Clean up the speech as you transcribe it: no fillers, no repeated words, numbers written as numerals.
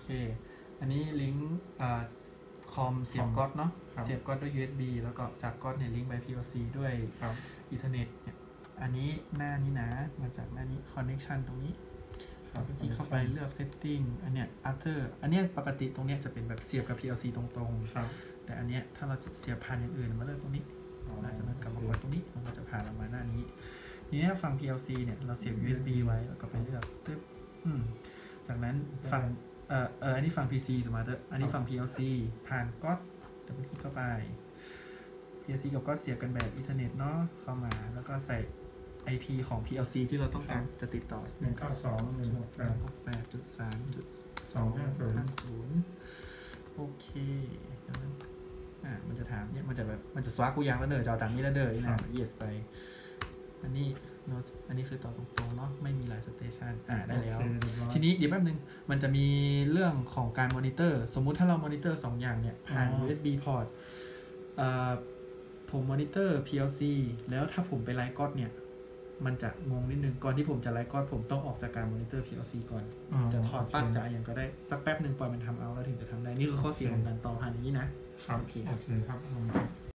เคอันนี้ลิงก์คอมเสียบก๊อตเนาะเสียบก๊อตด้วย USB แล้วก็จากก๊อตเนี่ยลิงก์ไป PLC ด้วยอินเทอร์เน็ตเนี่ยอันนี้หน้านี้นะมาจากหน้านี้ connection ตรงนี้เราก็คลิกเข้าไปเลือก setting อันเนี้ย after อันเนี้ยปกติตรงเนี้ยจะเป็นแบบเสียบกับ PLC ตรงๆแต่อันเนี้ยถ้าเราจะเสียบผ่านอย่างอื่นมาเลือกตรงนี้เราจะกลับมากดตรงนี้มันก็จะผ่านออกมาหน้านี้ทีนี้ฝั่ง PLC เนี่ยเราเสียบ USB ไว้แล้วก็ไปเลือกตึ๊บจากนั้นฝั่งอันนี้ฝั่ง PC สมมติอันนี้ฝั่ง PLC ผ่านก๊อตดับเบิลคลิกเข้าไป PLC กับก๊อตเสียบกันแบบอินเทอร์เน็ตเนาะเข้ามาแล้วก็ใส่ IP ของ PLC ที่เราต้องการจะติดต่อ 192.168.3.250 โอเคมันจะถามเนี่ยมันจะสวักกูยังแล้วเด้อจะเอาตามนี้แล้วเด้อนะ yes ไปอันนี้คือต่อตรงๆเนาะไม่มีหลายสเตชันได้แล้วทีนี้เดี๋ยวแป๊บนึงมันจะมีเรื่องของการมอนิเตอร์สมมุติถ้าเรามอนิเตอร์2อย่างเนี่ยผ่าน USB port ผมมอนิเตอร์ PLC แล้วถ้าผมไปไลฟ์ก๊อตเนี่ยมันจะงงนิดนึงก่อนที่ผมจะไลฟ์ก๊อตผมต้องออกจากการมอนิเตอร์ PLC ก่อนจะถอดปลั๊กจะอย่างก็ได้สักแป๊บนึงปล่อยมันทำเอาแล้วถึงจะทำได้นี่คือข้อเสียของการต่อผ่านอย่างนี้นะโอเคครับ